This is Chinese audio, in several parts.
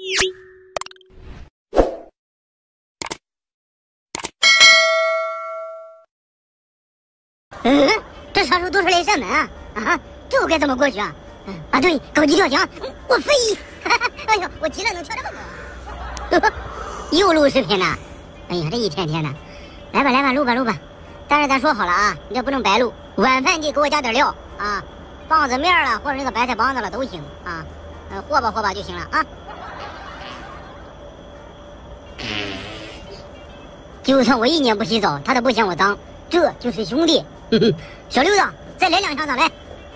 这啥时候都出来扇门啊？啊，这我该怎么过去啊？啊，对，高级跳墙，我飞！哎呦，我急了能跳这么高？又录视频了。哎呀，这一天天的，来吧，录吧。但是咱说好了啊，你这不能白录，晚饭你给我加点料啊，棒子面了或者那个白菜帮子了都行啊，和吧就行了啊。就算我1年不洗澡，他都不嫌我脏，这就是兄弟。小六子，再来2下子来。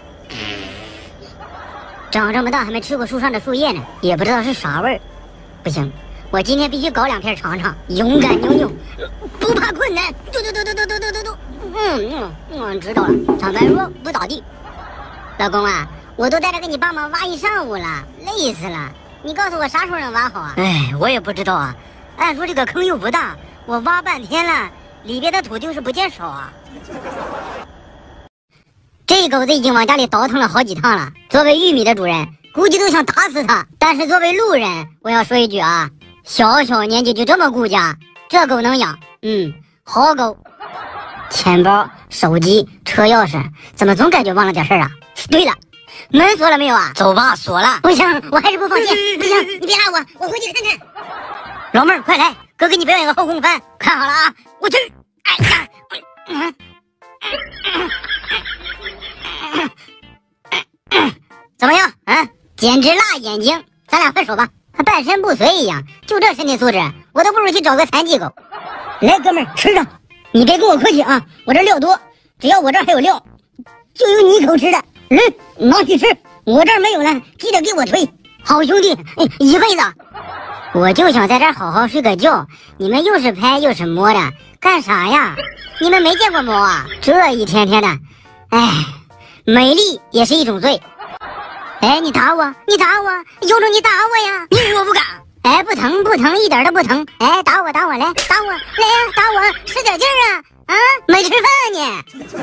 长这么大还没吃过树上的树叶呢，也不知道是啥味儿。不行，我今天必须搞2片尝尝，勇敢扭，不怕困难。嘟。知道了。坦白说不咋地。老公啊，我都带着给你帮忙挖一上午了，累死了。你告诉我啥时候能挖好啊？哎，我也不知道啊。按说这个坑又不大，我挖半天了，里边的土就是不见少啊。这狗子已经往家里倒腾了好几趟了。作为玉米的主人，估计都想打死他。但是作为路人，我要说一句啊，小年纪就这么顾家，这狗能养，好狗。钱包、手机、车钥匙，怎么总感觉忘了点事儿啊？对了，门锁了没有啊？走吧，锁了。不行，我还是不放心。不行，你别拉我回去看看。老妹儿，快来，哥给你表演个后空翻，看好了啊！我去，哎呀，怎么样？简直辣眼睛！咱俩分手吧。他半身不遂一样，就这身体素质，我都不如去找个残疾狗。来，哥们儿，吃上。你别跟我客气啊，我这料多，只要我这儿还有料，就有你一口吃的。拿去吃，我这儿没有了，记得给我推。好兄弟，一辈子。我就想在这儿好好睡个觉，你们又是拍又是摸的，干啥呀？你们没见过猫啊？这一天天的，美丽也是一种罪。你打我，有种你打我呀！你以为我不敢？不疼，一点都不疼。打我，来，打我，来呀，打我，使点劲儿啊！没吃饭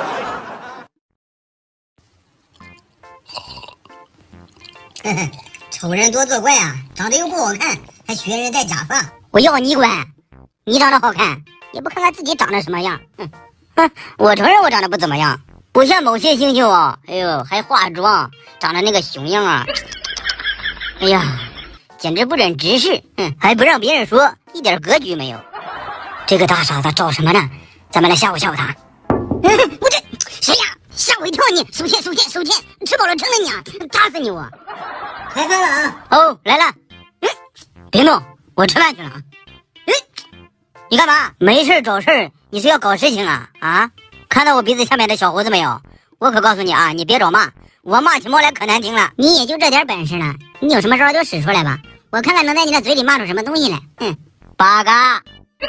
呢。丑人多作怪啊，长得又不好看，还学人戴假发。我要你管！你长得好看，也不看看自己长得什么样。我承认我长得不怎么样，不像某些星星哦。哎呦，还化妆，长得那个熊样啊！哎呀，简直不忍直视，还不让别人说，一点格局没有。这个大傻子找什么呢？咱们来吓唬吓唬他。我这谁呀？吓我一跳！你收钱，吃饱了撑的你啊！打死你我！开饭了啊！哦，来了。别弄，我吃饭去了啊。你干嘛？没事找事，你是要搞事情啊？看到我鼻子下面的小胡子没有？我可告诉你啊，你别找骂，我骂起猫来可难听了。你也就这点本事了，你有什么招就使出来吧，我看看能在你的嘴里骂出什么东西来。八嘎，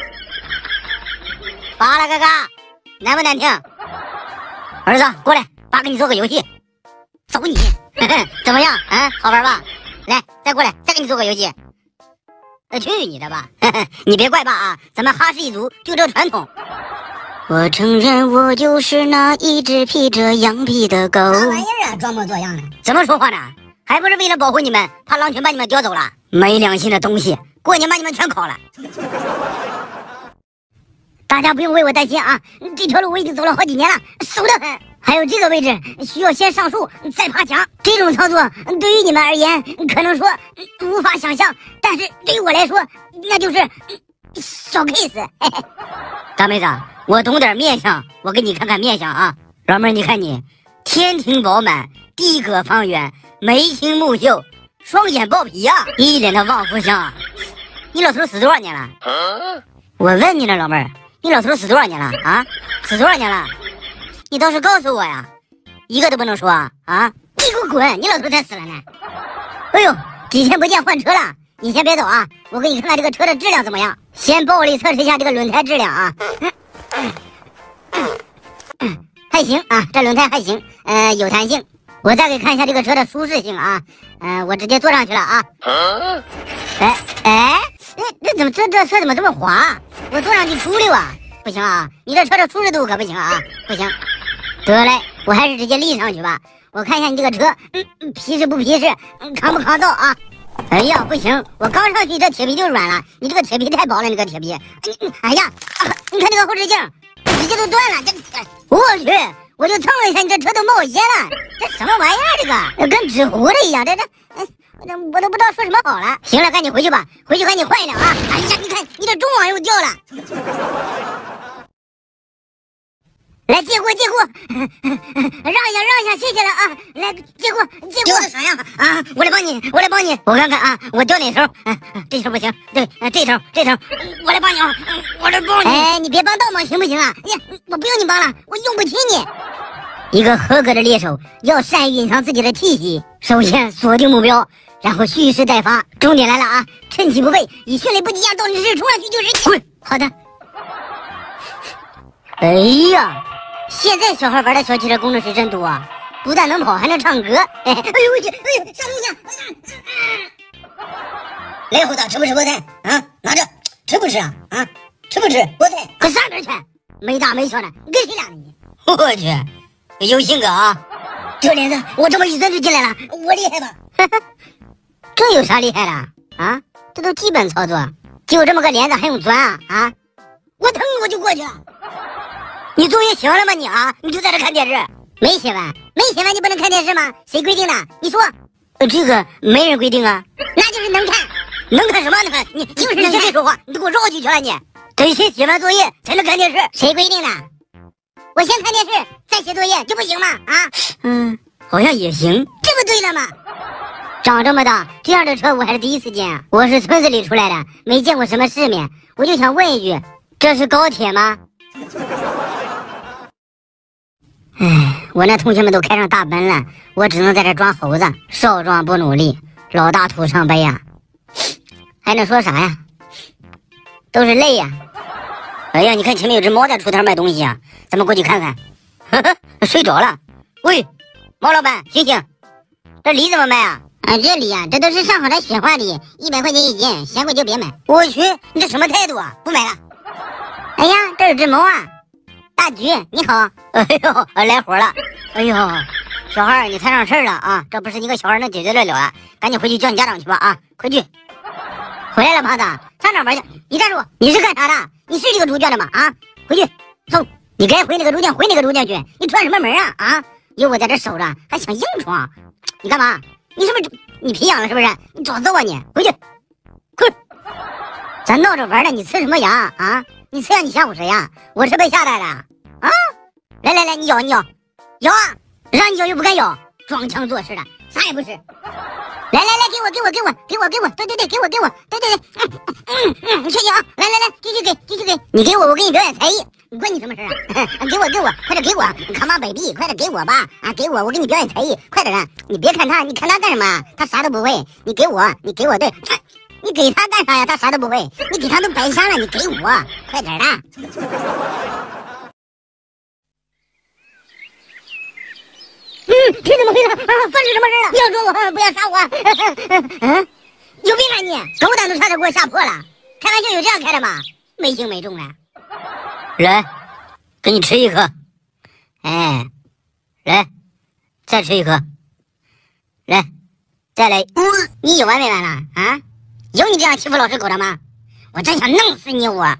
巴拉嘎嘎，难不难听？儿子，过来，爸给你做个游戏。走你！怎么样？好玩吧？来，再过来，再给你做个游戏。去你的吧！你别怪爸啊，咱们哈氏一族就这传统。我承认我就是那一只披着羊皮的狗。啥玩意儿啊，装模作样的！怎么说话呢？还不是为了保护你们，怕狼群把你们叼走了。没良心的东西，过年把你们全烤了。大家不用为我担心啊，这条路我已经走了好几年了，熟得很。还有这个位置需要先上树再爬墙，这种操作对于你们而言可能说无法想象，但是对于我来说那就是小 case。大妹子，我懂点面相，我给你看看面相啊。老妹儿，你看你天庭饱满，地阁方圆，眉清目秀，双眼爆皮啊，一脸的旺夫相。你老头死多少年了？我问你了，老妹儿，你老头死多少年了啊？死多少年了？你倒是告诉我呀，一个都不能说啊！你给我滚！你老头才死了呢！哎呦，几天不见换车了，你先别走啊，我给你看看这个车的质量怎么样。先暴力测试一下这个轮胎质量啊。还行啊，这轮胎还行，有弹性。我再给看一下这个车的舒适性啊，我直接坐上去了啊。这车怎么这么滑？我坐上去出溜啊！不行啊，你这车的舒适度可不行啊，不行。得嘞，我还是直接立上去吧，我看一下你这个车，皮实不皮实，抗不抗造啊？ 哎呀，不行，我刚上去这铁皮就软了，你这个铁皮太薄了，你这个铁皮，哎呀，你看这个后视镜直接都断了，我去，我就蹭了一下，你这车都冒烟了，这什么玩意儿？这个跟纸糊的一样，我都不知道说什么好了。行了，赶紧回去吧，回去赶紧换一辆啊！哎呀，你看你这中网又掉了。来借过，让一下，谢谢了啊！来借过，掉的啥样啊？我来帮你，我看看啊，我掉哪头？这头不行，对，这头，我来帮你啊，我来帮你。哎，你别帮倒忙行不行啊？我不用你帮了，我用不起你。一个合格的猎手要善于隐藏自己的气息，首先锁定目标，然后蓄势待发。重点来了啊！趁其不备，以迅雷不及掩耳盗铃之势冲上去就是。滚！好的。哎呀！现在小孩玩的小汽车功能是真多啊，不但能跑，还能唱歌。哎呦我去！哎呦，啥东西啊！来胡子，吃不吃菠菜啊？拿着，吃不吃啊？啊，吃不吃菠菜？快上边去！没大没小的，你跟谁俩呢你？我去，有性格啊！这脸子，我这么一钻就进来了，我厉害吧？这有啥厉害的啊？这都基本操作，就这么个帘子还用钻啊？啊！我腾我就过去了。你作业写完了吗你啊？你就在这看电视？没写完你不能看电视吗？谁规定的？你说，这个没人规定啊。那就是能看，能看什么能看？你就是能看。别说话，你给我绕进去了你。得先写完作业才能看电视，谁规定的？我先看电视再写作业就不行吗？啊？好像也行，这不对了吗？长这么大，这样的车我还是第一次见啊！我是村子里出来的，没见过什么世面，我就想问一句，这是高铁吗？唉，我那同学们都开上大奔了，我只能在这装猴子，少壮不努力，老大徒伤悲呀！还能说啥呀？都是泪呀！哎呀，你看前面有只猫在出摊卖东西啊，咱们过去看看。呵呵，睡着了。喂，猫老板，醒醒！这梨怎么卖啊？这梨啊，这都是上好的雪花梨，100块钱一斤，嫌贵就别买。我去，你这什么态度啊？不买了。哎呀，这有只猫啊！大橘，你好。哎呦，来活了。哎呦，小孩你摊上事了啊！这不是一个小孩能解决得了啊！赶紧回去叫你家长去吧啊！快去。回来了，胖子，上哪玩去？你站住！你是干啥的？你是这个猪圈的吗？啊！回去，走！你该回那个猪圈，回那个猪圈去！你串什么门啊？啊！有我在这守着，还想硬闯？你干嘛？你是不是你皮痒了？是不是？你找揍啊你！回去，快！咱闹着玩的，你呲什么牙啊？你呲牙，你吓唬谁呀？我是被吓呆的啊！来，你咬啊！让你咬又不敢咬，装腔作势的，啥也不是。来，给我，对，给我，对，谢谢啊！来，继续给，你给我给你表演才艺，你关你什么事啊？给我，快点给我，你看妈北壁，快点给我吧！啊，给我给你表演才艺，快点！你别看他，你看他干什么？他啥都不会，你给我，对。你给他干啥呀？他啥都不会，你给他都白瞎了，你给我，快点的！这怎么回事啊？发生什么事了？不要捉我，不要杀我！有病啊你！狗胆都差点给我吓破了。开玩笑有这样开的吗？没轻没重的。来，给你吃一颗。哎，来，再吃一颗。来，再来。你有完没完了啊？有你这样欺负老实狗的吗？我真想弄死你！我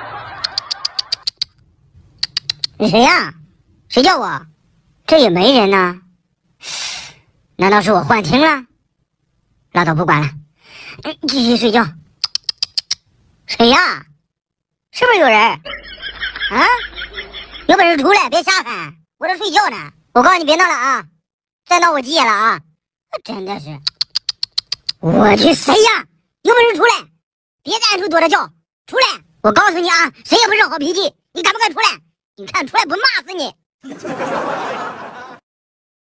谁呀？谁叫我？这也没人呢。难道是我幻听了？拉倒，不管了，继续睡觉。谁呀？是不是有人？啊？有本事出来，别瞎喊！我这睡觉呢。我告诉你别闹了啊！再闹我急眼了啊！真的是，我去，谁呀？有本事出来！别在暗处躲着叫，出来！我告诉你啊，谁也不是好脾气，你敢不敢出来？你看出来不骂死你！